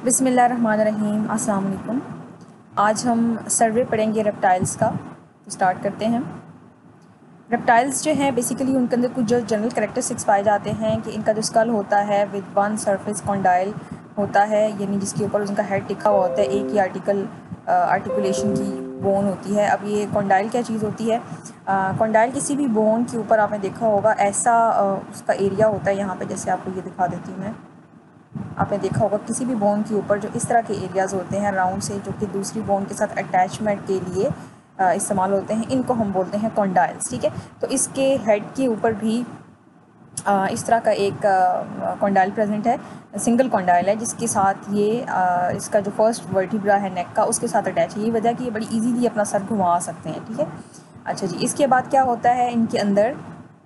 बिस्मिल्लाहिर्रहमानिर्रहीम। अस्सलाम वालेकुम। आज हम सर्वे पढ़ेंगे रेप्टाइल्स का। तो स्टार्ट करते हैं। रेप्टाइल्स जो हैं बेसिकली उनके अंदर कुछ जो जनरल कैरेक्टरिस्टिक्स पाए जाते हैं कि इनका जो स्कल होता है विद वन सरफेस कॉन्डाइल होता है, यानी जिसके ऊपर उनका हेड टिका हुआ होता है, एक ही आर्टिकुलेशन की बोन होती है। अब ये कॉन्डाइल क्या चीज़ होती है? कॉन्डाइल किसी भी बोन के ऊपर आपने देखा होगा ऐसा उसका एरिया होता है। यहाँ पे जैसे आपको ये दिखा देती हूँ मैं, आपने देखा होगा किसी भी बोन के ऊपर जो इस तरह के एरियाज़ होते हैं राउंड से, जो कि दूसरी बोन के साथ अटैचमेंट के लिए इस्तेमाल होते हैं, इनको हम बोलते हैं कॉन्डाइल्स। ठीक है, तो इसके हेड के ऊपर भी इस तरह का एक कॉन्डाइल प्रेजेंट है, सिंगल कॉन्डाइल है, जिसके साथ ये इसका जो फर्स्ट वर्टिब्रा है नेक का, उसके साथ अटैच है। ये वजह कि ये बड़ी इजीली अपना सर घुमा सकते हैं। ठीक है, अच्छा जी। इसके बाद क्या होता है इनके अंदर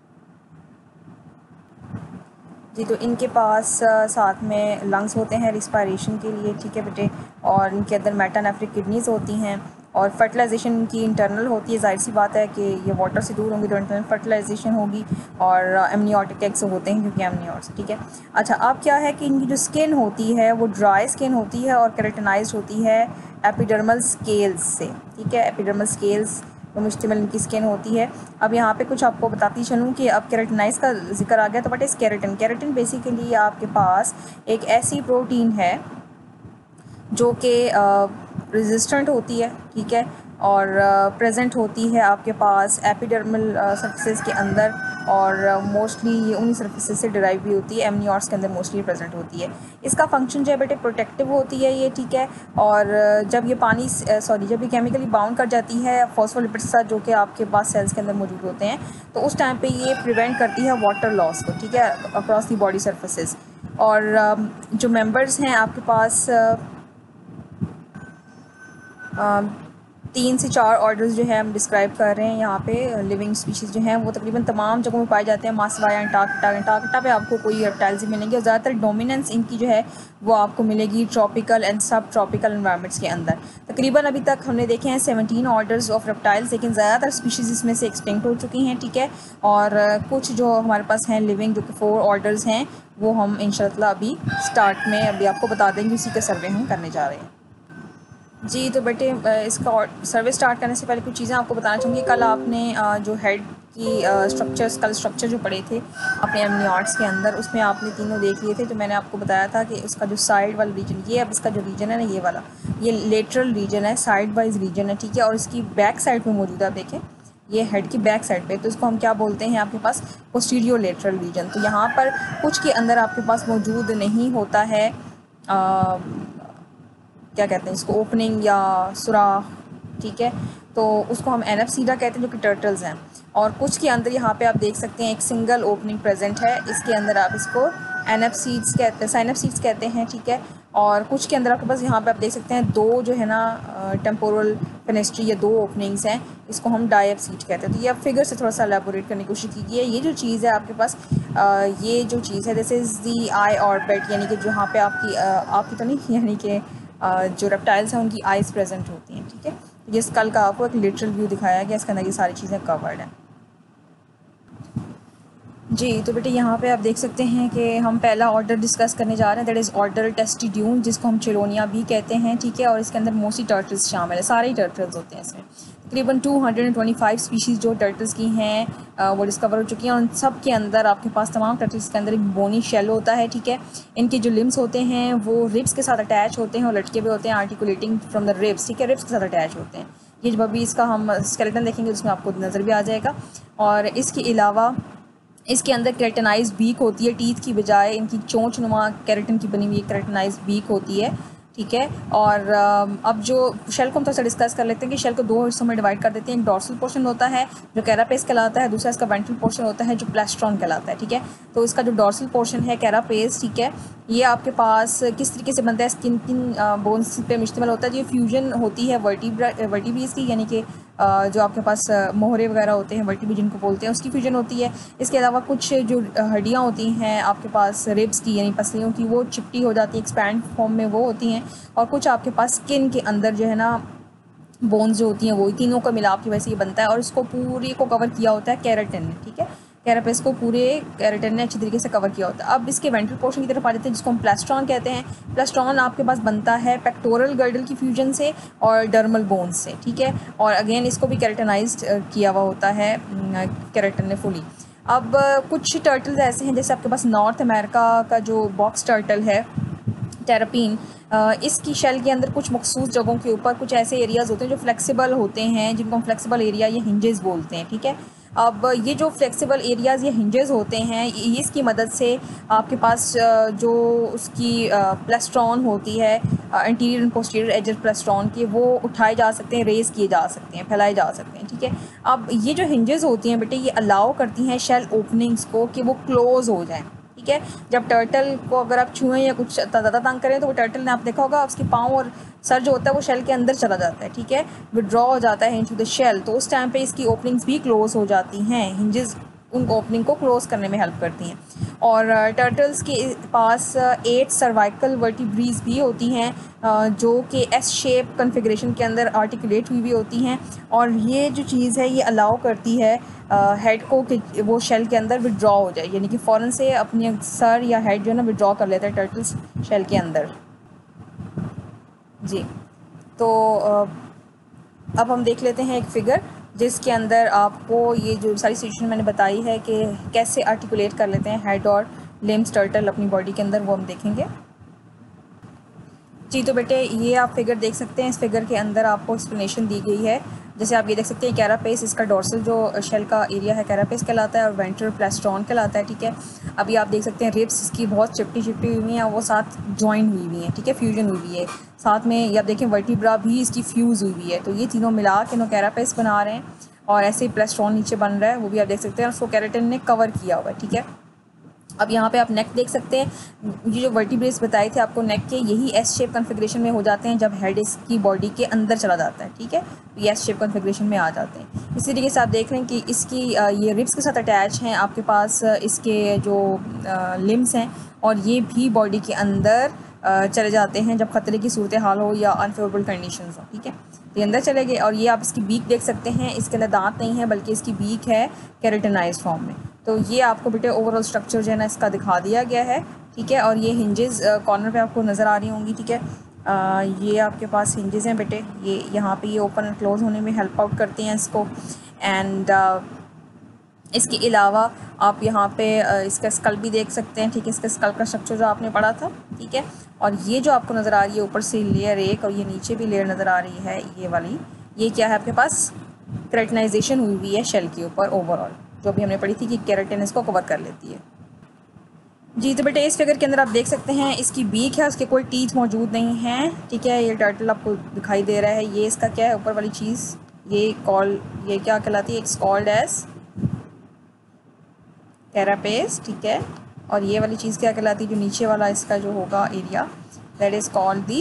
जी, तो इनके पास साथ में लंग्स होते हैं रिस्पायरेशन के लिए। ठीक है बेटे, और इनके अंदर मेटानेफ्रिक किडनीज़ होती हैं और फर्टिलाइजेशन इनकी इंटरनल होती है। जाहिर सी बात है कि ये वाटर से दूर होंगी तो इंटरनल फर्टिलाइजेशन होगी, और एमनियोटिक एग्स होते हैं क्योंकि एमनियोट्स। ठीक है, अच्छा। अब क्या है कि इनकी जो स्किन होती है वो ड्राई स्किन होती है और केराटिनाइज्ड होती है एपिडर्मल स्केल्स से। ठीक है, एपिडर्मल स्केल्स तो मुश्तमिल इनकी स्किन होती है। अब यहाँ पे कुछ आपको बताती चलूँ कि अब केराटिनाइज का जिक्र आ गया तो what is keratin? Keratin basically आपके पास एक ऐसी प्रोटीन है जो कि रेजिस्टेंट होती है। ठीक है, और प्रेजेंट होती है आपके पास एपिडर्मल सर्फेसेस के अंदर, और मोस्टली ये उन्हीं सर्फेसेस से डिराइव भी होती है। एमनियोट्स के अंदर मोस्टली प्रेजेंट होती है। इसका फंक्शन जो है बेटे प्रोटेक्टिव होती है ये। ठीक है, और जब ये पानी जब ये केमिकली बाउंड कर जाती है फॉस्फोलिपिड्स के साथ, जो कि आपके पास सेल्स के अंदर मौजूद होते हैं, तो उस टाइम पे ये प्रिवेंट करती है वाटर लॉस को। ठीक है, अक्रॉस द बॉडी सर्फेसेस। और जो मेंबर्स हैं आपके पास 3 से 4 ऑर्डर्स जो है हम डिस्क्राइब कर रहे हैं यहाँ पे। लिविंग स्पीशीज़ जो हैं वो तकरीबन तमाम जगहों में पाए जाते हैं, मासवाया अंटार्कटिका पे आपको कोई रेप्टाइल्स ही मिलेंगे, और ज़्यादातर डोमिनेंस इनकी जो है वो आपको मिलेगी ट्रॉपिकल एंड सब ट्रॉपिकल एनवायरनमेंट्स के अंदर। तकरीबन अभी तक हमने देखे हैं 17 ऑर्डर्स ऑफ रेप्टाइल्स, लेकिन ज़्यादातर स्पीशीज़ इसमें से एक्सटिंक्ट हो चुकी हैं। ठीक है, और कुछ जो हमारे पास हैं लिविंग, जो कि 4 ऑर्डर्स हैं, वो हम इंशाअल्लाह अभी स्टार्ट में अभी आपको बता देंगे, उसी का सर्वे हम करने जा रहे हैं। जी, तो बेटे इसका सर्वे स्टार्ट करने से पहले कुछ चीज़ें आपको बताना चाहूँगी। कल आपने जो हेड की स्ट्रक्चर जो पढ़े थे अपने एमनियोट्स के अंदर, उसमें आपने तीनों देख लिए थे। तो मैंने आपको बताया था कि उसका जो साइड वाला रीजन, ये अब इसका जो रीजन है ना, ये वाला, ये लेटरल रीजन है, साइड वाइज रीजन है। ठीक है, और इसकी बैक साइड में मौजूद है। आप देखें, ये हेड की बैक साइड पे, तो इसको हम क्या बोलते हैं आपके पास? Posterior lateral reason. तो यहाँ पर कुछ के अंदर आपके पास मौजूद नहीं होता है क्या कहते हैं इसको, ओपनिंग या सुराख। ठीक है, तो उसको हम एनएफसीडा कहते हैं, जो कि टर्टल्स हैं। और कुछ के अंदर यहाँ पे आप देख सकते हैं एक सिंगल ओपनिंग प्रेजेंट है, इसके अंदर आप इसको एनएफसीड्स कहते हैं, साइनएफसीड्स कहते हैं। ठीक है, और कुछ के अंदर आपके पास यहाँ पे आप देख सकते हैं दो जो है ना टेम्पोरल फेनेस्ट्री, या 2 ओपनिंग्स हैं, इसको हम डायप्सीड कहते हैं। तो ये आप फिगर से थोड़ा सा एलेबोरेट करने की कोशिश कीजिए। ये जो चीज़ है आपके पास, ये जो चीज़ है this is the eye orbit, यानी कि जहाँ पे आपकी तो नहीं, यानी कि जो रेप्टाइल्स हैं उनकी आइज़ प्रेजेंट होती हैं। ठीक है, ये स्कल का आपको एक लिटरल व्यू दिखाया गया, इसके अंदर ये सारी चीज़ें कवर्ड हैं। जी, तो बेटे यहाँ पे आप देख सकते हैं कि हम पहला ऑर्डर डिस्कस करने जा रहे हैं, दैट इज़ ऑर्डर टेस्टिड्यून, जिसको हम चिलोनिया भी कहते हैं। ठीक है, और इसके अंदर मोस्टली टर्टल्स शामिल है, सारे ही टर्टल्स होते हैं इसमें। तकरीबन 225 स्पीशीज़ जो टर्टल्स की हैं वो डिस्कवर हो चुकी हैं, और उन सब के अंदर आपके पास तमाम टर्टल्स के अंदर एक बोनी शेल होता है। ठीक है, इनके जो लिम्स होते हैं वो रिब्स के साथ अटैच होते हैं और लटके भी होते हैं, आर्टिकुलेटिंग फ्रॉम द रिब्स। ठीक है, रिब्स के साथ अटैच होते हैं। ये जब अभी इसका हम स्केलेटन देखेंगे उसमें आपको नज़र भी आ जाएगा। और इसके अलावा इसके अंदर केराटिनाइज्ड बीक होती है, टीथ की बजाय इनकी चोंच नुमा केराटिन की बनी हुई केराटिनाइज्ड बीक होती है। ठीक है, और अब जो शेल को हम थोड़ा सा डिस्कस कर लेते हैं कि शेल को 2 हिस्सों में डिवाइड कर देते हैं। एक डॉर्सल पोर्शन होता है जो कैरापेस कहलाता है, दूसरा इसका वेंट्रल पोर्शन होता है जो प्लेस्ट्रॉन कहलाता है। ठीक है, तो इसका जो डॉर्सल पोर्शन है कैरापेस, ठीक है, ये आपके पास किस तरीके से बनता है, स्किन किन बोन्स पे मुश्तमिल होता है। जो फ्यूजन होती है वर्टिब्रीज की, यानी कि जो आपके पास मोहरे वगैरह होते हैं, वर्टिब्री जिनको बोलते हैं, उसकी फ्यूजन होती है। इसके अलावा कुछ जो हड्डियाँ होती हैं आपके पास रिब्स की, यानी पसलियों की, वो चिपटी हो जाती है, एक्सपैंड फॉर्म में वो होती हैं। और कुछ आपके पास स्किन के अंदर जो है ना बोन्स जो होती हैं, वो तीनों का मिलाप की वजह से ये बनता है, और इसको पूरी को कवर किया होता है केराटिन ने। ठीक है, कैरापेस को पूरे केराटिन ने अच्छी तरीके से कवर किया होता है। अब इसके वेंट्रल पोर्शन की तरफ आ जाते हैं, जिसको हम प्लेस्ट्रॉन कहते हैं। प्लेस्ट्रॉन आपके पास बनता है पेक्टोरल गर्डल की फ्यूजन से और डर्मल बोन से, ठीक है। और अगेन इसको भी केराटिनाइज्ड किया हुआ होता है केराटिन ने फुली। अब कुछ टर्टल्स ऐसे हैं, जैसे आपके पास नॉर्थ अमेरिका का जो बॉक्स टर्टल है टेरापीन, इसकी शेल के अंदर कुछ मखसूस जगहों के ऊपर कुछ ऐसे एरियाज़ होते हैं जो फ्लेक्सिबल होते हैं, जिनको हम फ्लेक्सिबल एरिया या हिंजेस बोलते हैं, ठीक है। अब ये जो फ्लेक्सिबल एरियाज़ या हिंजेस होते हैं, ये इसकी मदद से आपके पास जो उसकी प्लेस्ट्रॉन होती है, interior and posterior edges plastron की, वो उठाए जा सकते हैं, रेज़ किए जा सकते हैं, फैलाए जा सकते हैं, ठीक है। अब ये जो हिंजेस होती हैं बेटे, ये अलाउ करती हैं शेल ओपनिंग्स को कि वो क्लोज़ हो जाएँ, ठीक है। जब टर्टल को अगर आप छुएं या कुछ ज़्यादा तंग करें, तो वो टर्टल ने आप देखा होगा उसके पाँव और सर जो होता है वो शेल के अंदर चला जाता है, ठीक है, विड्रॉ हो जाता है इनटू द शेल। तो उस टाइम पे इसकी ओपनिंग्स भी क्लोज हो जाती हैं, हिंजेस उन ओपनिंग को क्लोज करने में हेल्प करती हैं। और टर्टल्स के पास 8 सर्वाइकल वर्टिब्रीज भी होती हैं, जो कि एस शेप कन्फिग्रेशन के अंदर आर्टिकुलेट हुई भी होती हैं। और ये जो चीज़ है ये अलाउ करती है हेड को कि वो शेल के अंदर विड्रॉ हो जाए, यानी कि फ़ौरन से अपने सर या हेड जो है ना विड्रॉ कर लेता है टर्टल्स शेल के अंदर। जी, तो अब हम देख लेते हैं एक फ़िगर जिसके अंदर आपको ये जो सारी सिचुएशन मैंने बताई है कि कैसे आर्टिकुलेट कर लेते हैं हेड और लिम्स टर्टल अपनी बॉडी के अंदर, वो हम देखेंगे। जी, तो बेटे ये आप फिगर देख सकते हैं, इस फिगर के अंदर आपको एक्सप्लेनेशन दी गई है। जैसे आप ये देख सकते हैं कैरापेस, इसका डोर्सल जो शेल का एरिया है कैरापेस कहलाता है और वेंट्रल प्लेस्ट्रॉन कहलाता है, ठीक है। अभी आप देख सकते हैं रिब्स इसकी बहुत चिपटी हुई हैं, वो साथ जॉइन हुई है, ठीक है, फ्यूजन हुई है साथ में। ये आप देखें वर्टिब्रा भी इसकी फ्यूज़ हुई है, तो ये तीनों मिला के नो कैरापेस बना रहे हैं। और ऐसे ही प्लेस्ट्रॉन नीचे बन रहा है, वो भी आप देख सकते हैं, उसको केराटिन ने कवर किया हुआ है, ठीक है। अब यहाँ पे आप नेक देख सकते हैं, ये जो वर्टिब्रेस बताए थे आपको नेक के, यही एस शेप कन्फिग्रेशन में हो जाते हैं जब हेड इसकी बॉडी के अंदर चला जाता है, ठीक है, तो ये एस शेप कन्फिग्रेशन में आ जाते हैं। इसी तरीके से आप देख रहे हैं कि इसकी ये रिब्स के साथ अटैच हैं आपके पास इसके जो लिम्स हैं, और ये भी बॉडी के अंदर चले जाते हैं जब ख़तरे की सूरत हाल हो या अनफेवरेबल कंडीशंस हो, ठीक है, तो ये अंदर चले गए। और ये आप इसकी बीक देख सकते हैं, इसके अंदर दांत नहीं है बल्कि इसकी बीक है केराटिनाइज्ड फॉर्म में। तो ये आपको बेटे ओवरऑल स्ट्रक्चर जो है ना इसका दिखा दिया गया है, ठीक है। और ये हिंजेस कॉर्नर पे आपको नज़र आ रही होंगी, ठीक है। ये आपके पास हिंजेस हैं बेटे, ये यहाँ पे ये ओपन एंड क्लोज़ होने में हेल्प आउट करते हैं इसको। एंड इसके अलावा आप यहाँ पे इसका स्कल भी देख सकते हैं, ठीक है, इसका स्कल का स्ट्रक्चर जो आपने पढ़ा था, ठीक है। और ये जो आपको नज़र आ रही है ऊपर से लेयर एक, और ये नीचे भी लेयर नज़र आ रही है ये वाली, ये क्या है आपके पास केराटिनाइजेशन हुई है शेल के ऊपर ओवरऑल, जो भी हमने पढ़ी थी कि केराटिन इसको कवर कर लेती है। जी, तो बेटे इस फिगर के अंदर आप देख सकते हैं इसकी बीक है, उसके कोई टीथ मौजूद नहीं है, ठीक है। ये टर्टल आपको दिखाई दे रहा है, ये इसका क्या है ऊपर वाली चीज़, ये क्या कहलाती है, इट्स कॉल्ड एज कैरापेस, ठीक है। और ये वाली चीज़ क्या कहलाती है, जो नीचे वाला इसका जो होगा area, that is called the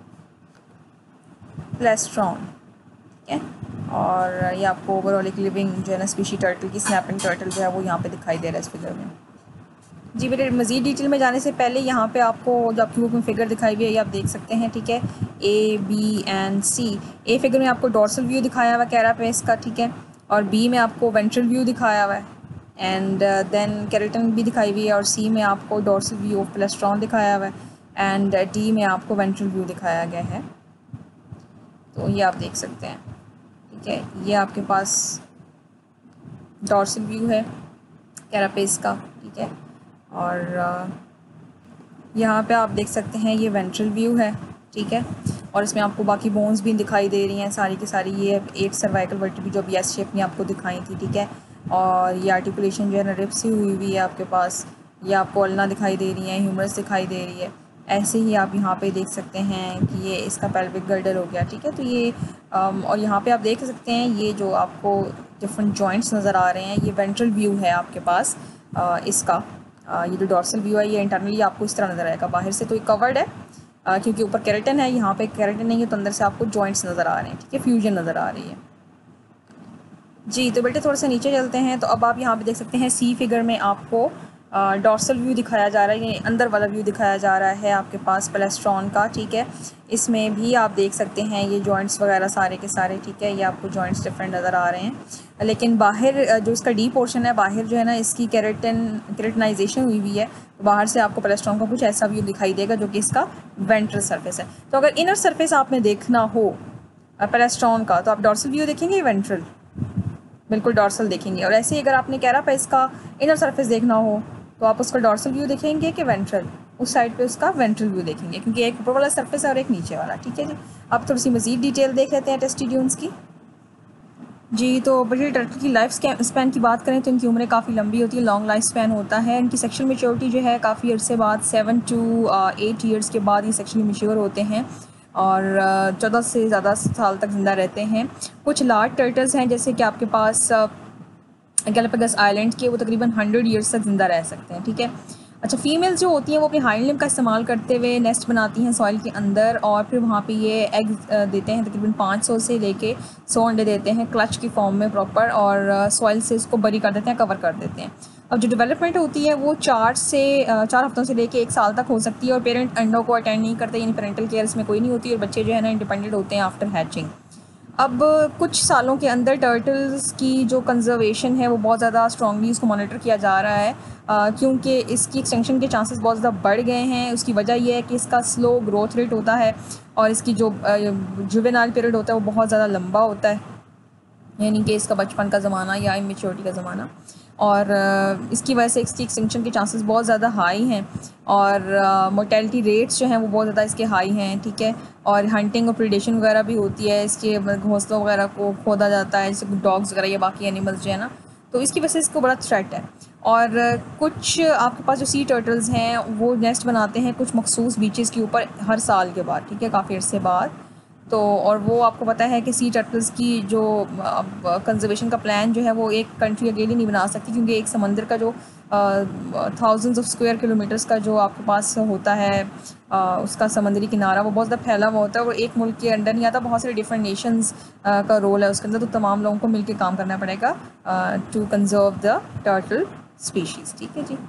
plastron, ठीक है। और ये आपको ओवरऑल एक लिविंग जो है ना स्पीशी टर्टल की स्नैपिंग टर्टल जो है वो यहाँ पे दिखाई दे रहा है इस फिगर में। जी बेटे मज़ीद डिटेल में जाने से पहले यहाँ पे आपको जो आपकी बुक में फिगर दिखाई हुई है ये आप देख सकते हैं, ठीक है, A, B एंड C। ए फिगर में आपको डोर्सल व्यू दिखाया हुआ है कैरापेस का, ठीक है, और बी में आपको वेंट्रल व्यू दिखाया हुआ है, एंड देन केराटिन भी दिखाई हुई है, और सी में आपको डोर्सल व्यू ऑफ प्लेस्ट्रॉन दिखाया हुआ है, एंड डी में आपको वेंट्रल व्यू दिखाया गया है। तो ये आप देख सकते हैं, ठीक है, ये आपके पास डोर्सल व्यू है कैरापेस का, ठीक है। और यहाँ पे आप देख सकते हैं ये वेंट्रल व्यू है, ठीक है, और इसमें आपको बाकी बोन्स भी दिखाई दे रही हैं सारी की सारी। ये 8 सर्वाइकल वर्टिब्री जो एस शेप में आपको दिखाई थी, ठीक है। और ये आर्टिकुलेशन जो है ना रिब्स से हुई है आपके पास, ये आपको अल्ना दिखाई दे रही है, ह्यूमरस दिखाई दे रही है। ऐसे ही आप यहाँ पे देख सकते हैं कि ये इसका पेल्विक गर्डल हो गया, ठीक है। तो ये और यहाँ पे आप देख सकते हैं ये जो आपको डिफरेंट जॉइंट्स नज़र आ रहे हैं, ये वेंट्रल व्यू है आपके पास इसका। ये जो डोर्सल व्यू है ये इंटरनली आपको इस तरह नज़र आएगा, बाहर से तो ये कवर्ड है क्योंकि ऊपर केराटिन है, यहाँ पे केराटिन नहीं है, तो अंदर से आपको जॉइंट्स नज़र आ रहे हैं, ठीक है, फ्यूजन नज़र आ रही है। जी, तो बेटे थोड़ा सा नीचे चलते हैं, तो अब आप यहाँ पे देख सकते हैं सी फिगर में आपको डॉर्सल व्यू दिखाया जा रहा है, ये अंदर वाला व्यू दिखाया जा रहा है आपके पास पेलेस्ट्रॉन का, ठीक है। इसमें भी आप देख सकते हैं ये जॉइंट्स वगैरह सारे के सारे, ठीक है। ये आपको जॉइंट्स डिफरेंट नज़र आ रहे हैं, लेकिन बाहर जो इसका डी पोर्शन है, बाहर जो है ना इसकी केरेटनाइजेशन हुई हुई है, बाहर से आपको पेलेस्ट्रॉन का कुछ ऐसा व्यू दिखाई देगा जो कि इसका वेंट्रल सरफेस है। तो अगर इनर सरफेस आपने देखना हो पेलेस्ट्रॉन का, तो आप डॉर्सल व्यू देखेंगे, वेंट्रल, बिल्कुल डॉर्सल देखेंगे। और ऐसे ही अगर आपने कैरापेस का इनर सरफेस देखना हो तो आप उसका डॉर्सल व्यू देखेंगे कि वेंट्रल, उस साइड पे उसका वेंट्रल व्यू देखेंगे, क्योंकि एक ऊपर वाला सरफेस है और एक नीचे वाला, ठीक है जी। अब थोड़ी सी मज़ीद डिटेल देख लेते हैं टेस्टिड्यून्स की। जी, तो बड़ी टर्टल की लाइफ स्पैन की बात करें तो इनकी उम्रें काफ़ी लंबी होती है, लॉन्ग लाइफ स्पैन होता है। इनकी सेक्शुअल मैच्योरिटी जो है काफ़ी अरसे बाद 7 to 8 ईयर्स के बाद ये सेक्शुअली मैच्योर होते हैं और 14 से ज़्यादा साल तक ज़िंदा रहते हैं। कुछ लार्ज टर्टल्स हैं जैसे कि आपके पास गैलापागोस आइलैंड के, वो तकरीबन 100 ईयर्स तक ज़िंदा रह सकते हैं, ठीक है। अच्छा, फीमेल्स जो होती हैं वो अपनी हाइंड लिम्ब का इस्तेमाल करते हुए नेस्ट बनाती हैं सॉइल के अंदर और फिर वहाँ पे ये एग देते हैं, तकरीबन 500 से लेके 100 अंडे देते हैं क्लच की फॉर्म में प्रॉपर, और सॉइल से उसको बरी कर देते हैं, कवर कर देते हैं। अब जो डेवलपमेंट होती है वो 4 हफ्तों से लेके 1 साल तक हो सकती है और पेरेंट अंडों को अटेंड नहीं करते, यानी पेरेंटल केयर इसमें कोई नहीं होती और बच्चे जो है ना इंडिपेंडेंट होते हैं आफ्टर हैचिंग। अब कुछ सालों के अंदर टर्टल्स की जो कंजर्वेशन है वो बहुत ज़्यादा स्ट्रांगली उसको मॉनिटर किया जा रहा है, क्योंकि इसकी एक्सटेंशन के चांसेस बहुत ज़्यादा बढ़ गए हैं। उसकी वजह यह है कि इसका स्लो ग्रोथ रेट होता है और इसकी जो जुवेनाइल पीरियड होता है वो बहुत ज़्यादा लंबा होता है, यानी कि इसका बचपन का ज़माना या इमेच्योरिटी का ज़माना, और इसकी वजह से इसकी एक्सटिंक्शन के चांसेस बहुत ज़्यादा हाई हैं और मोर्टेलिटी रेट्स जो हैं वो बहुत ज़्यादा इसके हाई हैं, ठीक है। और हंटिंग और प्रीडेशन वगैरह भी होती है, इसके घोंसलों वगैरह को खोदा जाता है, जैसे डॉग्स वगैरह या बाकी एनिमल्स जो है ना, तो इसकी वजह से इसको बड़ा थ्रेट है। और कुछ आपके पास जो सी टर्टल्स हैं वो नेस्ट बनाते हैं कुछ मखसूस बीचेस के ऊपर हर साल के बाद, ठीक है, काफ़ी अर्से बाद। तो और वो आपको पता है कि सी टर्टल्स की जो कंजर्वेशन का प्लान जो है वो एक कंट्री अकेली नहीं बना सकती, क्योंकि एक समंदर का जो थाउजेंड्स ऑफ स्क्वायर किलोमीटर्स का जो आपके पास होता है उसका समंदरी किनारा वो बहुत ज़्यादा फैला हुआ होता है और एक मुल्क के अंडर नहीं आता, बहुत सारे डिफरेंट नेशंस का रोल है उसके अंदर, तो तमाम लोगों को मिलकर काम करना पड़ेगा to conserve the turtle species, ठीक है जी।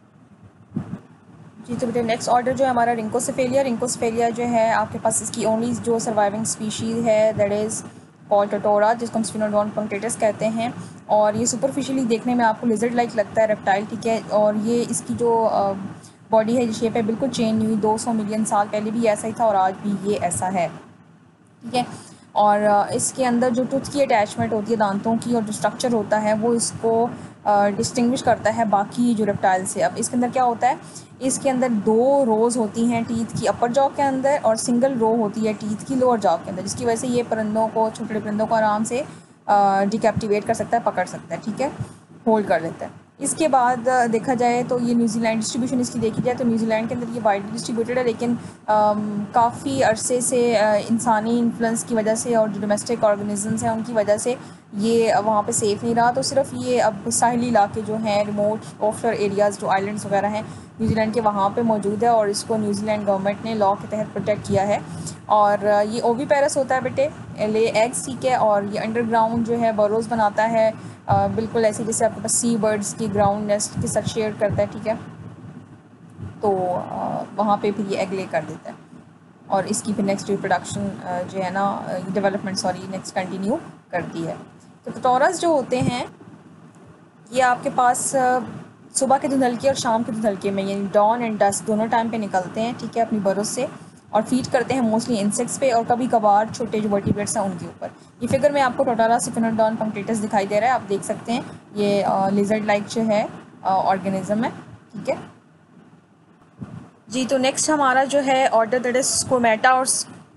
जी, तो बेटे नेक्स्ट ऑर्डर जो है हमारा रिंकोसेफेलिया जो है आपके पास इसकी ओनली जो सर्वाइविंग स्पीशीज़ है दैट इज़ कॉल्ड टोटोरा, जिसको हम स्फिनोडोन पंक्टेटस कहते हैं। और ये सुपरफिशियली देखने में आपको लिजर्ड लाइक लगता है, रेप्टाइल, ठीक है। और ये इसकी जो बॉडी है, शेप है, बिल्कुल चेंज नहीं हुई, 200 मिलियन साल पहले भी ऐसा ही था और आज भी ये ऐसा है, ठीक है। और इसके अंदर जो टूथ की अटैचमेंट होती है, दांतों की, और जो स्ट्रक्चर होता है वो इसको डिस्टिंग्विश करता है बाकी जो रेप्टाइल से। अब इसके अंदर क्या होता है, इसके अंदर 2 रोज़ होती हैं टीथ की अपर जॉ के अंदर और सिंगल रो होती है टीथ की लोअर जॉ के अंदर, जिसकी वजह से ये परिंदों को, छोटे परिंदों को आराम से डिकैप्टिवेट कर सकता है, पकड़ सकता है, ठीक है, होल्ड कर लेता है। इसके बाद देखा जाए तो ये न्यूजीलैंड डिस्ट्रीब्यूशन इसकी देखी जाए तो न्यूजीलैंड के अंदर ये वाइडली डिस्ट्रीब्यूटेड है, लेकिन काफ़ी अरसे से इंसानी इन्फ्लुएंस की वजह से और जो डोमेस्टिक ऑर्गेनिजम्स हैं उनकी वजह से ये वहाँ पे सेफ़ नहीं रहा, तो सिर्फ ये अब साहिली इलाके जो हैं, रिमोट ऑफशोर एरियाज़ जो आइलैंड्स वगैरह हैं न्यूजीलैंड के, वहाँ पे मौजूद है और इसको न्यूजीलैंड गवर्नमेंट ने लॉ के तहत प्रोटेक्ट किया है। और ये ओवीपेरस होता है बेटे, ले एग्स, ठीक है। और ये अंडरग्राउंड जो है बरोज़ बनाता है, बिल्कुल ऐसे जैसे आपके पास सी बर्ड्स की ग्राउंड नेस्ट के साथ शेयर करता है, ठीक है। तो वहाँ पे फिर ये एग ले कर देता है और इसकी फिर नेक्स्ट रिप्रोडक्शन जो है ना, डेवलपमेंट नेक्स्ट कंटिन्यू करती है। तो टोटोरस जो होते हैं ये आपके पास सुबह के धुंधलके और शाम के धुंधलके में, यानी डॉन एंड डस्क दोनों टाइम पे निकलते हैं, ठीक है, अपनी बरोज़ से, और फीड करते हैं मोस्टली इंसेक्ट्स पे और कभी कभार छोटे जो वर्टिब्रेट्स हैं उनके ऊपर। ये फिगर में आपको टोटोरा स्फिनोडोन पंक्टेटस दिखाई दे रहा है, आप देख सकते हैं ये लिजर्ड लाइक जो है ऑर्गेनिज्म है, ठीक है जी। तो नेक्स्ट हमारा जो है ऑर्डर दैट इज स्कोमेटा, और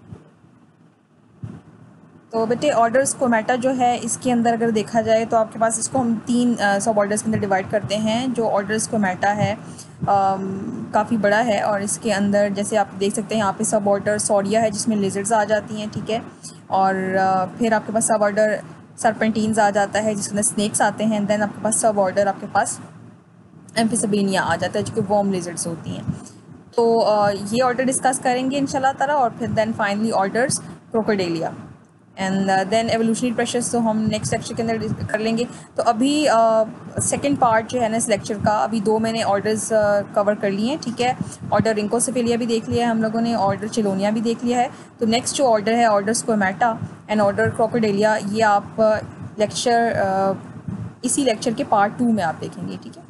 तो बेटे ऑर्डर स्कोमेटा जो है इसके अंदर अगर देखा जाए तो आपके पास इसको हम 3 सब ऑर्डर्स के अंदर डिवाइड करते हैं। जो ऑर्डर स्कोमेटा है काफ़ी बड़ा है और इसके अंदर जैसे आप देख सकते हैं यहाँ पे सब ऑर्डर सॉरिया है जिसमें लिजर्ड्स आ जाती हैं, ठीक है। और फिर आपके पास सब ऑर्डर सरपेंटीन्स आ जाता है जिसके अंदर स्नेक्स आते हैं। देन आपके पास सब ऑर्डर आपके पास एम्फिसिबेनिया आ जाता है जो कि वॉर्म लिजर्ड्स होती हैं। तो ये ऑर्डर डिस्कस करेंगे इंशाल्लाह ताला, और फिर then finally orders crocodilia. And then evolutionary pressures तो हम नेक्स्ट लेक्चर के अंदर कर लेंगे। तो अभी सेकंड पार्ट जो है ना इस लेक्चर का, अभी 2 मैंने ऑर्डर्स कवर कर लिए हैं, ठीक है। ऑर्डर रिंकोसिफिलिया भी देख लिया है हम लोगों ने, ऑर्डर चिलोनिया भी देख लिया है। तो नेक्स्ट जो ऑर्डर है order squamata and order crocodilia, ये आप लेक्चर इसी लेक्चर के पार्ट 2 में आप देखेंगे, ठीक है।